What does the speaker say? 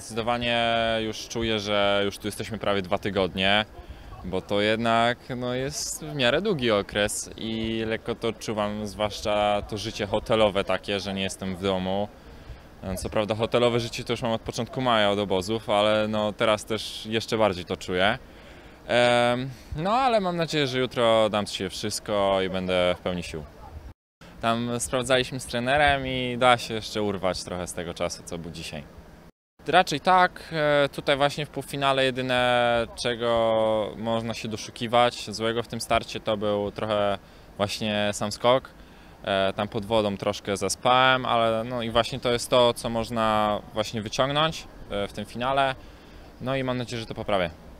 zdecydowanie już czuję, że już tu jesteśmy prawie 2 tygodnie, bo to jednak jest w miarę długi okres i lekko to odczuwam, zwłaszcza to życie hotelowe takie, że nie jestem w domu. Co prawda hotelowe życie to już mam od początku maja, od obozów, ale teraz też jeszcze bardziej to czuję. Ale mam nadzieję, że jutro dam z siebie wszystko i będę w pełni sił. Tam sprawdzaliśmy z trenerem i da się jeszcze urwać trochę z tego czasu, co był dzisiaj. Raczej tak, tutaj właśnie w półfinale jedyne, czego można się doszukiwać złego w tym starcie, to był trochę właśnie sam skok. Tam pod wodą troszkę zaspałem, ale i właśnie to jest to, co można właśnie wyciągnąć w tym finale. I mam nadzieję, że to poprawię.